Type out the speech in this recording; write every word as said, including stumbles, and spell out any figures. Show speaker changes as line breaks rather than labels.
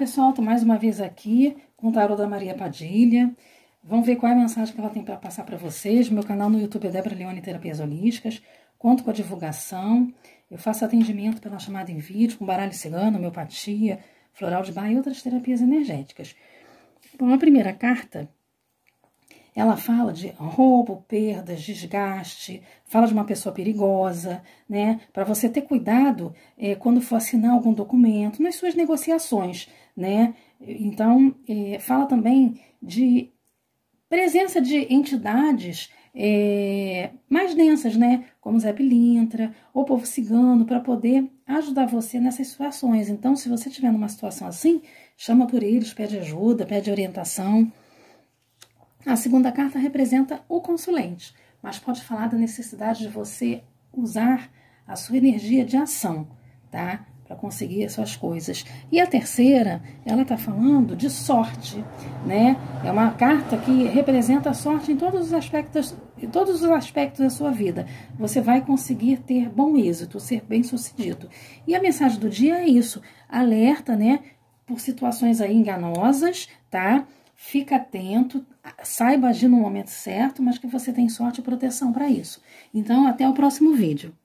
pessoal, tô mais uma vez aqui com o tarô da Maria Padilha. Vamos ver qual é a mensagem que ela tem para passar para vocês. Meu canal no YouTube é Débora Leone Terapias Holísticas. Conto com a divulgação. Eu faço atendimento pela chamada em vídeo, com baralho cigano, homeopatia, floral de bar e outras terapias energéticas. Bom, a primeira carta, ela fala de roubo, perdas, desgaste, fala de uma pessoa perigosa, né? Para você ter cuidado é, quando for assinar algum documento, nas suas negociações, né? Então, é, fala também de presença de entidades é, mais densas, né? Como Zé Pilintra ou Povo Cigano, para poder ajudar você nessas situações. Então, se você estiver numa situação assim, chama por eles, pede ajuda, pede orientação. A segunda carta representa o consulente, mas pode falar da necessidade de você usar a sua energia de ação, tá? Para conseguir as suas coisas. E a terceira, ela tá falando de sorte, né? É uma carta que representa a sorte em todos os aspectos, em todos os aspectos da sua vida. Você vai conseguir ter bom êxito, ser bem-sucedido. E a mensagem do dia é isso: alerta, né? Por situações aí enganosas, tá? Fica atento, saiba agir no momento certo, mas que você tem sorte e proteção para isso. Então, até o próximo vídeo.